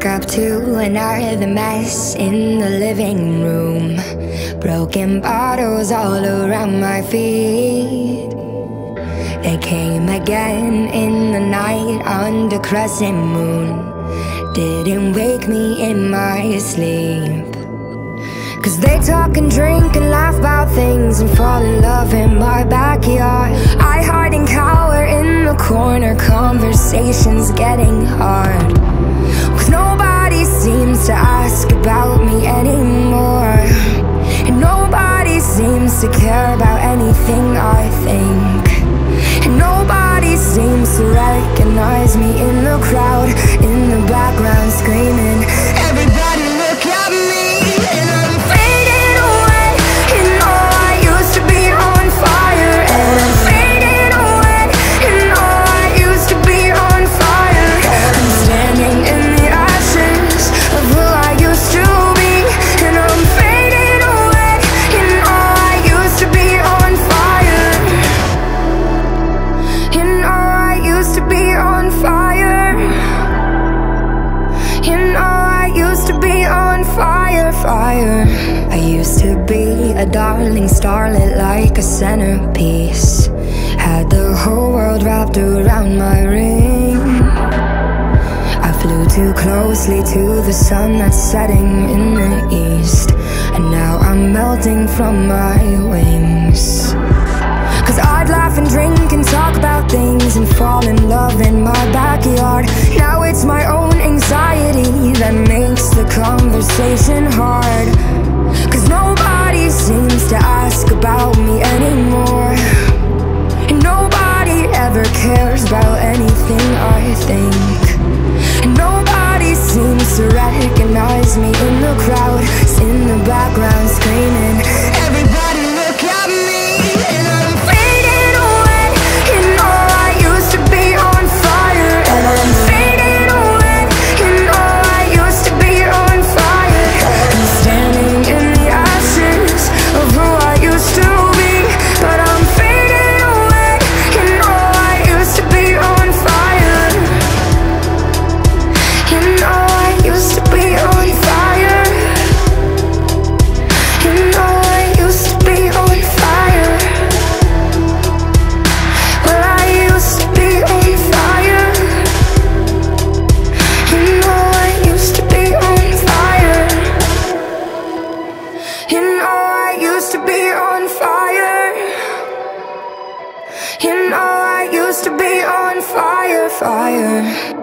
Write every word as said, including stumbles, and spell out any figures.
woke up to another mess in the living room. Broken bottles all around my feet. They came again in the night under crescent moon. Didn't wake me in my sleep. Cause they talk and drink and laugh about things and fall in love in my backyard. I hide and cower in the corner, conversations getting hard. Cause nobody seems to ask about me anymore, and nobody seems to care about anything I think. And nobody seems to recognize me in the crowd, in the background screaming, everybody look at me. And I'm fading away, and all I used to be on fire. And I'm fading away, and all I used to be on fire. I'm standing in the ashes of who I used to be. And I'm fading away, and all I used to be on fire. And all I used to be on fire. And all I used to be on fire, fire. I used to be a darling starlet, like a centerpiece. Had the whole world wrapped around my ring. I flew too closely to the sun that's setting in the east, and now I'm melting from my wings. Cause I'd laugh and drink and talk about things and fall in love in my backyard. Now it's my own anxiety that makes the conversation hard. Cause nobody seems to ask about me anymore, and nobody ever cares about anything I think. And nobody seems to recognize me in the crowd, in the background screaming, everybody look at me. And I'm fading away, and all I used to be on fire. And I'm fading away, and all I used to be on fire. I'm standing in the ashes of who I used to be. But I'm fading away, and all I used to be on fire. And all I used to be on fire. And all I used to be on fire. Well, I used to be on fire. And all I used to be on fire. And all I used to be on fire. And all I used to be on fire, fire.